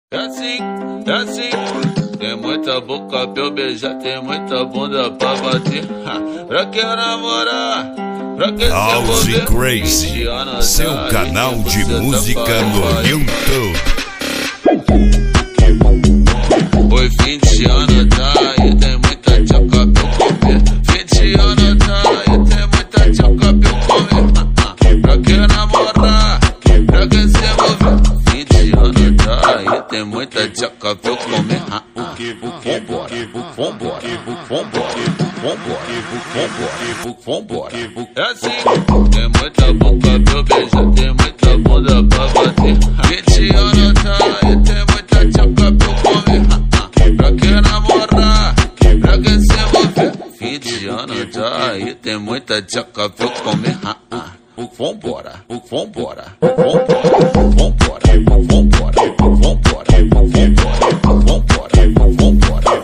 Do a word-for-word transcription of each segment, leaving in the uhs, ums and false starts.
É assim, é assim. Tem muita boca pra eu beijar, tem muita bunda pra bater. Ha, pra que namorar? Pra que House Crazy, seu canal de música no YouTube. Oi, fim de ano tá e tem muita tchoca pra eu comer. Fim de ano tá e tem muita tchoca pra eu comer. Pra que namorar? Pra que se envolver? Fim de ano tá e tem muita tchoca pra eu comer. Vambora, vambora, vambora, vambora, vambora. É assim, tem muita boca pra eu beijar, tem muita bunda pra bater. Fim de ano tá e tem muita tchoca pra eu comer. Pra que namorar? Pra que se envolver? Fim de ano tá e tem muita tchoca pra eu comer. Vambora, vambora, vambora, vambora, vambora, vambora, vambora, vambora.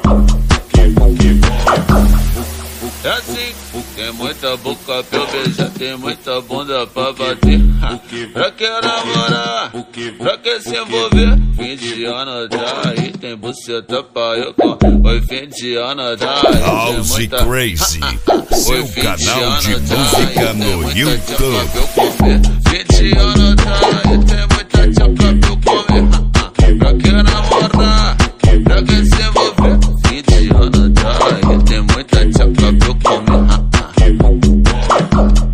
É assim, tem muita boca pra eu beijar, tem muita bunda pra bater. Pra que namorar? Pra que se envolver? Fim de ano tá aí, tem buceta pra eu comer. Oi, fim de ano tá aí, House Crazy, seu canal de música no YouTube. Fim de ano tá aí, tem muita tchoca pra eu comer. Pra que namorar? Pra que se envolver? Fim de ano tá aí, tem muita tchoca pra eu comer.